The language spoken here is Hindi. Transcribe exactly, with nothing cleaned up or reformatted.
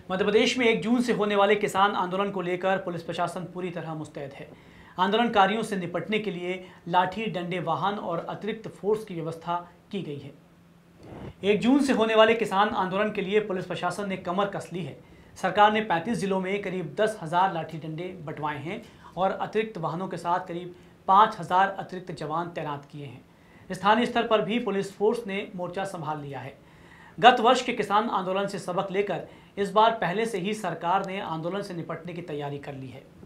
मध्य प्रदेश में एक जून से होने वाले किसान आंदोलन को लेकर पुलिस प्रशासन पूरी तरह मुस्तैद है। आंदोलनकारियों से निपटने के लिए लाठी, डंडे, वाहन और अतिरिक्त फोर्स की व्यवस्था की गई है। एक जून से होने वाले किसान आंदोलन के लिए पुलिस प्रशासन ने कमर कस ली है। सरकार ने पैंतीस जिलों में करीब दस हजार लाठी डंडे बंटवाए हैं और अतिरिक्त वाहनों के साथ करीब पाँच हजार अतिरिक्त जवान तैनात किए हैं। स्थानीय स्तर पर भी पुलिस फोर्स ने मोर्चा संभाल लिया है। गत वर्ष के किसान आंदोलन से सबक लेकर इस बार पहले से ही सरकार ने आंदोलन से निपटने की तैयारी कर ली है।